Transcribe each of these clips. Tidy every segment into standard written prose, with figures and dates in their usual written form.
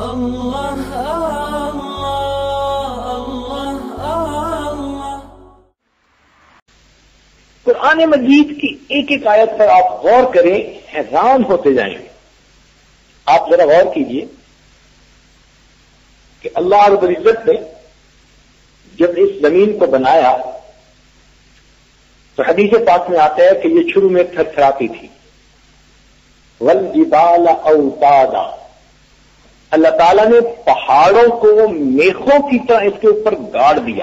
قرآن مجید کی ایک ایک آیت پر آپ غور کریں، حیران ہوتے جائیں گے۔ آپ ذرا غور کیجئے کہ اللہ رب العزت نے جب اس زمین کو بنایا تو حدیث پاک میں آتا ہے کہ یہ شروع میں تھرتھراتی تھی۔ والجبال اوتادا، اللہ تعالیٰ نے پہاڑوں کو میخوں کی طرح اس کے اوپر گاڑ دیا۔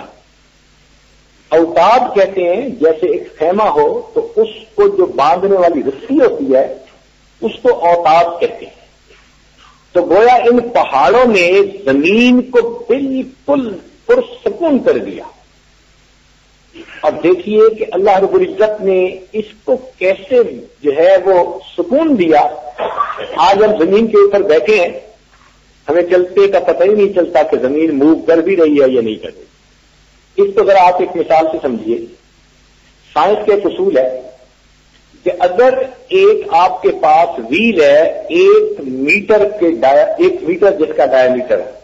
اوتاد کہتے ہیں جیسے ایک خیمہ ہو تو اس کو جو باندھنے والی رسی ہوتی ہے اس کو اوتاد کہتے ہیں۔ تو گویا ان پہاڑوں نے زمین کو بالکل پرسکون کر دیا۔ اور دیکھیے کہ اللہ رب العزت نے اس کو کیسے جو ہے وہ سکون دیا۔ آج ہم زمین کے اوپر بیٹھے ہیں، ہمیں چلتے کا پتہ ہی نہیں چلتا کہ زمین موو کر بھی رہی ہے یا نہیں کر رہی۔ اس کو ذرا آپ ایک مثال سے سمجھیے۔ سائنس کا ایک اصول ہے کہ اگر ایک آپ کے پاس ویل ہے 1 میٹر جس کا ڈایا میٹر ہے،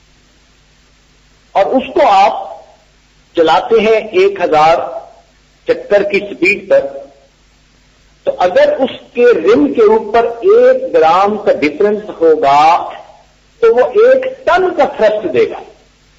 اور اس کو آپ چلاتے ہیں 1000 چکر کی سپیڈ پر، تو اگر اس کے رم کے اوپر 1 گرام کا ڈفرنس ہوگا تو وہ 1 ٹن کا تھرسٹ دے گا۔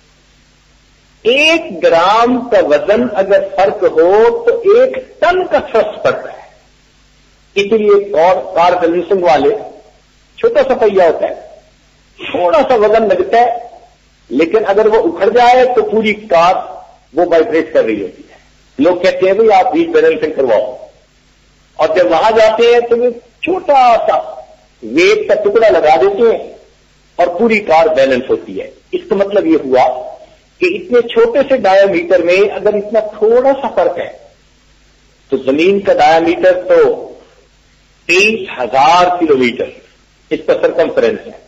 1 گرام کا وزن اگر فرق ہو تو 1 ٹن کا تھرسٹ پڑتا ہے۔ اسی لیے کار سروسنگ والے چھوٹا سا پہیا ہوتا ہے، تھوڑا سا وزن لگتا ہے، لیکن اگر وہ اکھڑ جائے تو پوری کار وہ وائبریٹ کر رہی ہوتی ہے۔ لوگ کہتے ہیں بھائی آپ ویل بیلنسنگ کرواؤ، اور جب وہاں جاتے ہیں تو وہ چھوٹا سا ویٹ کا ٹکڑا لگا دیتے ہیں اور پوری کار بیلنس ہوتی ہے۔ اس کا مطلب یہ ہوا کہ اتنے چھوٹے سے ڈایا میٹر میں اگر اتنا تھوڑا سا فرق ہے تو زمین کا ڈایا میٹر تو 23,000 کلومیٹر اس کا سرکمفرنس ہے۔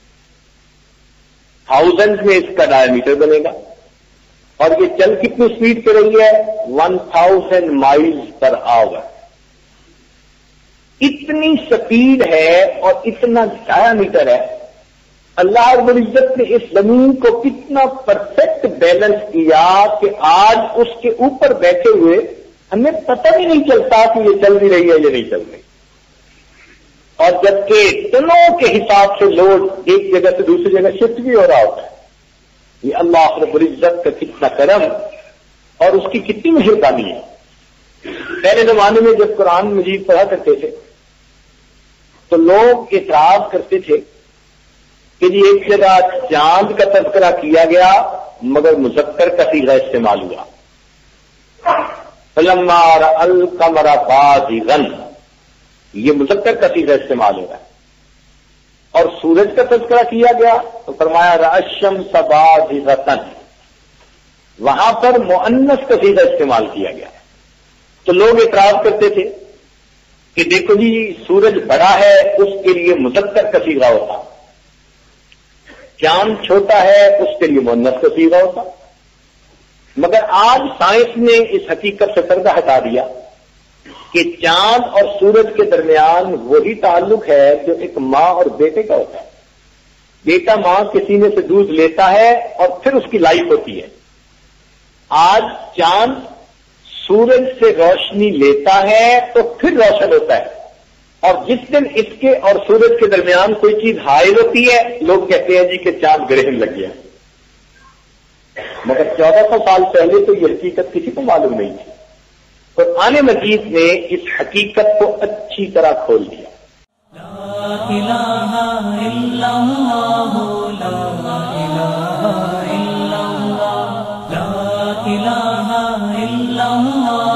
1000 میں اس کا ڈایا میٹر بنے گا، اور یہ چل کتنی سپیڈ پہ رہی ہے؟ 1000 مائلز پر آور۔ اتنی سپیڈ ہے اور اتنا ڈایا میٹر ہے۔ اللہ رب العزت نے اس زمین کو کتنا پرفیکٹ بیلنس کیا کہ آج اس کے اوپر بیٹھے ہوئے ہمیں پتہ بھی نہیں چلتا کہ یہ چل بھی رہی ہے یا نہیں چل رہی۔ اور جبکہ ٹنوں کے حساب سے لوڈ ایک جگہ سے دوسری جگہ شفٹ بھی ہو رہا ہوتا ہے۔ یہ اللہ رب العزت کا کتنا کرم اور اس کی کتنی مہربانی ہے۔ پہلے زمانے میں جب قرآن مجید پڑھا کرتے تھے تو لوگ اعتراض کرتے تھے کہ جی ایک جگہ چاند کا تذکرہ کیا گیا مگر مذکر کا صیغہ استعمال ہوا۔ فلما رأى القمر بازغا، یہ مذکر کا صیغہ استعمال ہو رہا ہے۔ اور سورج کا تذکرہ کیا گیا تو فرمایا رأى الشمس بازغة، وہاں پر مؤنث کا صیغہ استعمال کیا گیا۔ تو لوگ اعتراض کرتے تھے کہ دیکھو جی سورج بڑا ہے اس کے لیے مذکر کا صیغہ ہوتا، چاند چھوٹا ہے اس کے لیے مؤنث کا صیغہ ہوتا۔ مگر آج سائنس نے اس حقیقت سے پردہ ہٹا دیا کہ چاند اور سورج کے درمیان وہی تعلق ہے جو ایک ماں اور بیٹے کا ہوتا ہے۔ بیٹا ماں کے سینے سے دودھ لیتا ہے اور پھر اس کی لائف ہوتی ہے۔ آج چاند سورج سے روشنی لیتا ہے تو پھر روشن ہوتا ہے، اور جس دن اس کے اور سورج کے درمیان کوئی چیز حائل ہوتی ہے لوگ کہتے ہیں جی کہ چاند گرہن لگ گیا۔ مگر 1400 سال پہلے تو یہ حقیقت کسی کو معلوم نہیں تھی۔ قرآن مجید نے اس حقیقت کو اچھی طرح کھول دیا۔ لا الہ الا اللہ، لا الہ الا اللہ، لا الہ الا اللہ۔